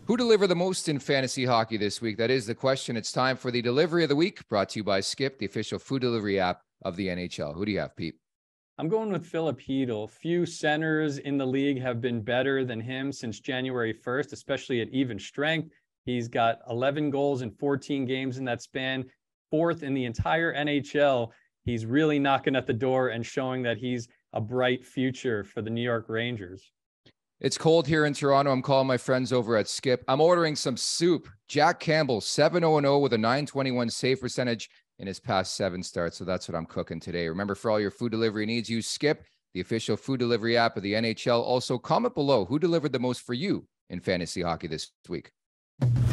Who delivered the most in fantasy hockey this week? That is the question. It's time for the delivery of the week, brought to you by Skip, the official food delivery app of the NHL. Who do you have, Pete? I'm going with Filip Chytil. Few centers in the league have been better than him since January 1st, especially at even strength. He's got 11 goals in 14 games in that span, fourth in the entire NHL. He's really knocking at the door and showing that he's a bright future for the New York Rangers. It's cold here in Toronto. I'm calling my friends over at Skip. I'm ordering some soup. Jack Campbell, 7-0-0 with a .921 save percentage in his past 7 starts. So that's what I'm cooking today. Remember, for all your food delivery needs, use Skip, the official food delivery app of the NHL. Also, comment below who delivered the most for you in fantasy hockey this week.